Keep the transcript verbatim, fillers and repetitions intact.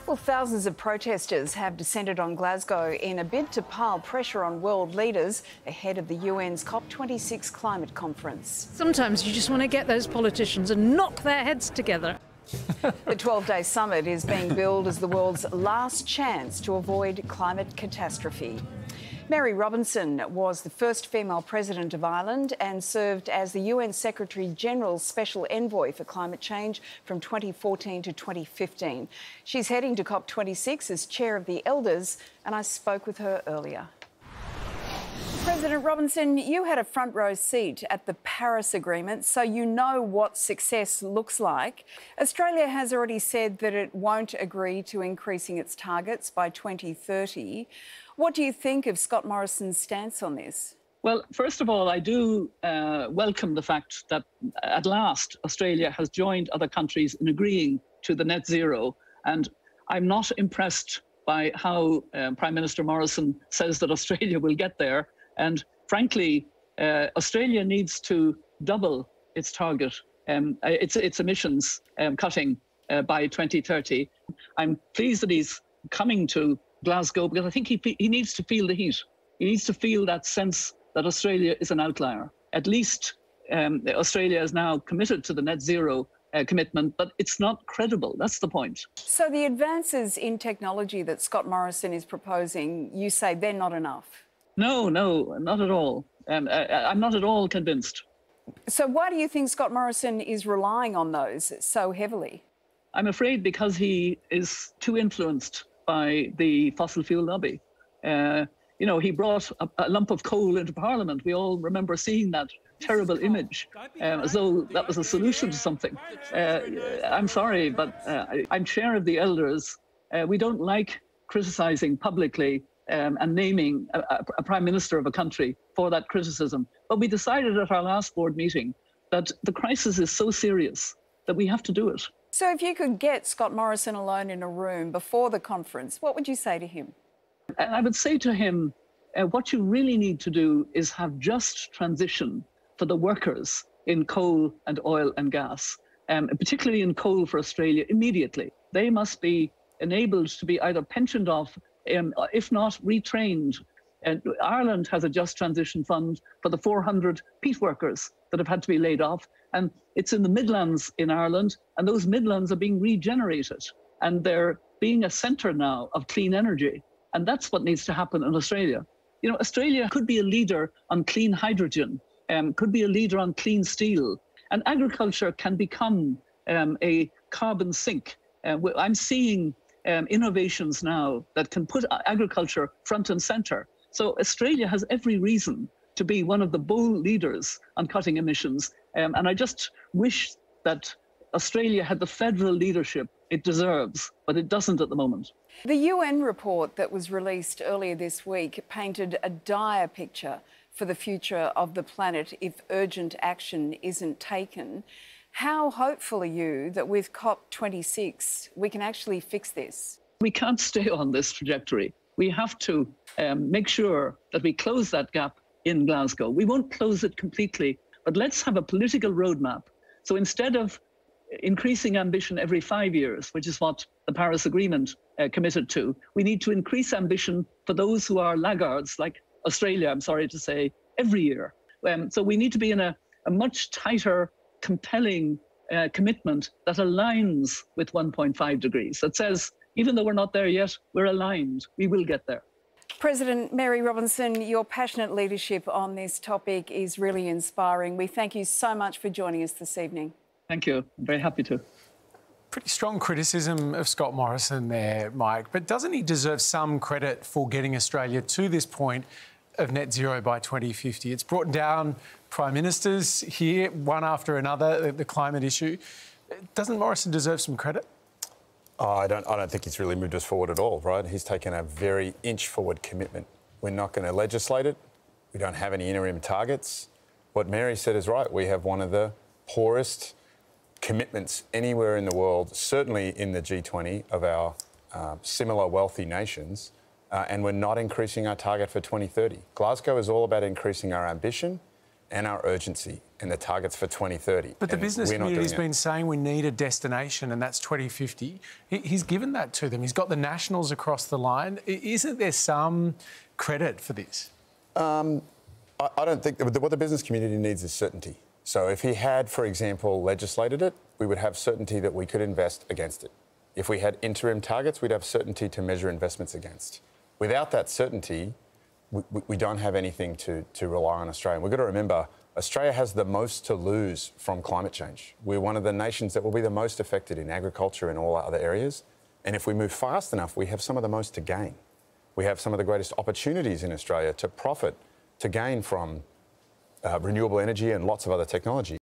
Well, thousands of protesters have descended on Glasgow in a bid to pile pressure on world leaders ahead of the U N's COP twenty-six climate conference. Sometimes you just want to get those politicians and knock their heads together. The twelve-day summit is being billed as the world's last chance to avoid climate catastrophe. Mary Robinson was the first female president of Ireland and served as the U N Secretary-General's Special Envoy for Climate Change from twenty fourteen to twenty fifteen. She's heading to COP twenty-six as chair of the Elders, and I spoke with her earlier. President Robinson, you had a front row seat at the Paris Agreement, so you know what success looks like. Australia has already said that it won't agree to increasing its targets by twenty thirty. What do you think of Scott Morrison's stance on this? Well, first of all, I do uh, welcome the fact that at last Australia has joined other countries in agreeing to the net zero. And I'm not impressed by how uh, Prime Minister Morrison says that Australia will get there. And frankly, uh, Australia needs to double its target, um, its, its emissions um, cutting uh, by twenty thirty. I'm pleased that he's coming to Glasgow because I think he, he needs to feel the heat. He needs to feel that sense that Australia is an outlier. At least um, Australia is now committed to the net zero uh, commitment, but it's not credible. That's the point. So the advances in technology that Scott Morrison is proposing, you say they're not enough? No, no, not at all. Um, I, I'm not at all convinced. So why do you think Scott Morrison is relying on those so heavily? I'm afraid because he is too influenced by the fossil fuel lobby. Uh, you know, he brought a, a lump of coal into Parliament. We all remember seeing that terrible image, um, as though that was a solution to something. Uh, I'm sorry, but uh, I'm chair of the Elders. Uh, we don't like criticising publicly um, and naming a, a prime minister of a country for that criticism. But we decided at our last board meeting that the crisis is so serious that we have to do it. So if you could get Scott Morrison alone in a room before the conference, what would you say to him? And I would say to him, uh, what you really need to do is have just transition for the workers in coal and oil and gas, um, particularly in coal for Australia immediately. They must be enabled to be either pensioned off, um, if not retrained. And Ireland has a just transition fund for the four hundred peat workers that have had to be laid off. And it's in the Midlands in Ireland, and those Midlands are being regenerated. And they're being a centre now of clean energy. And that's what needs to happen in Australia. You know, Australia could be a leader on clean hydrogen, um, could be a leader on clean steel. And agriculture can become um, a carbon sink. Uh, I'm seeing um, innovations now that can put agriculture front and centre. So Australia has every reason to be one of the bold leaders on cutting emissions. Um, and I just wish that Australia had the federal leadership it deserves, but it doesn't at the moment. The U N report that was released earlier this week painted a dire picture for the future of the planet if urgent action isn't taken. How hopeful are you that with COP twenty-six we can actually fix this? We can't stay on this trajectory. We have to um, make sure that we close that gap in Glasgow. We won't close it completely, but let's have a political roadmap. So instead of increasing ambition every five years, which is what the Paris Agreement uh, committed to, we need to increase ambition for those who are laggards, like Australia, I'm sorry to say, every year. Um, so we need to be in a, a much tighter, compelling uh, commitment that aligns with one point five degrees. That says, even though we're not there yet, we're aligned. We will get there. President Mary Robinson, your passionate leadership on this topic is really inspiring. We thank you so much for joining us this evening. Thank you. I'm very happy to. Pretty strong criticism of Scott Morrison there, Mike, but doesn't he deserve some credit for getting Australia to this point of net zero by twenty fifty? It's brought down prime ministers here, one after another, the climate issue. Doesn't Morrison deserve some credit? Oh, I don't, I don't think he's really moved us forward at all, right? He's taken a very inch-forward commitment. We're not going to legislate it. We don't have any interim targets. What Mary said is right. We have one of the poorest commitments anywhere in the world, certainly in the G twenty of our uh, similar wealthy nations, uh, and we're not increasing our target for twenty thirty. Glasgow is all about increasing our ambition and our urgency and the targets for twenty thirty. But the and business we're not community's doing it. been saying we need a destination and that's twenty fifty. He, he's given that to them. He's got the Nationals across the line. I- Isn't there some credit for this? Um, I, I don't think... What the business community needs is certainty. So if he had, for example, legislated it, we would have certainty that we could invest against it. If we had interim targets, we'd have certainty to measure investments against. Without that certainty, we, we don't have anything to, to rely on Australia. We've got to remember, Australia has the most to lose from climate change. We're one of the nations that will be the most affected in agriculture and all other areas. And if we move fast enough, we have some of the most to gain. We have some of the greatest opportunities in Australia to profit, to gain from uh, renewable energy and lots of other technology.